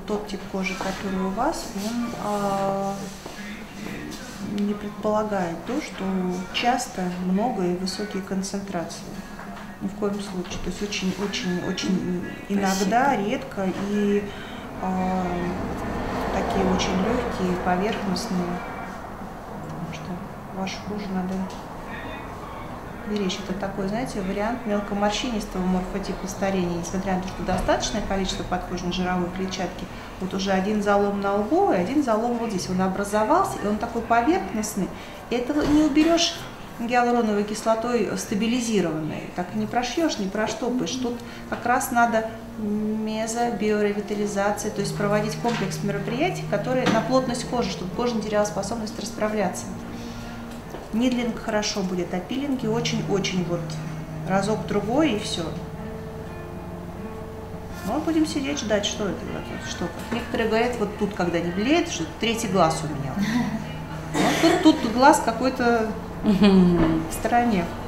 тот тип кожи, который у вас, он не предполагает то, что часто много и высокие концентрации. Ни в коем случае. То есть очень иногда, редко и такие очень легкие, поверхностные. Потому что вашу кожу надо беречь. Это такой, знаете, вариант мелкоморщинистого морфотипа старения. Несмотря на то, что достаточное количество подкожной жировой клетчатки, вот уже один залом на лбу и один залом вот здесь. Он образовался, и он такой поверхностный. И этого не уберешь гиалуроновой кислотой стабилизированной. Так не прошьешь, не проштопаешь. Тут как раз надо мезобиоревитализация, то есть проводить комплекс мероприятий, которые на плотность кожи, чтобы кожа не теряла способность расправляться. Нидлинг хорошо будет, а пилинги очень-очень вот разок-другой и все. Ну, будем сидеть, ждать, что это. Что. Некоторые говорят, вот тут, когда не блеет, что третий глаз у меня. Ну, тут глаз какой-то в стороне.